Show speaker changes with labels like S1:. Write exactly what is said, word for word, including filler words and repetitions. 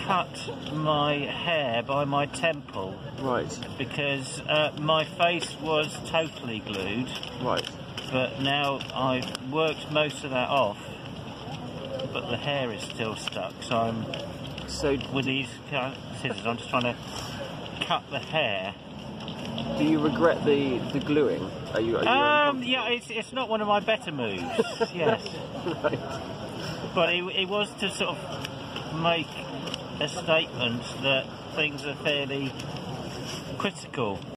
S1: cut my hair by my temple.
S2: Right.
S1: Because uh, my face was totally glued.
S2: Right.
S1: But now I've worked most of that off, but the hair is still stuck. So I'm
S2: so
S1: with these kind of scissors. I'm just trying to cut the hair.
S2: Do you regret the the gluing? Are you? Are you
S1: um. Yeah. It's it's not one of my better moves. Yes.
S2: Right.
S1: But it, it was to sort of make a statement that things are fairly critical.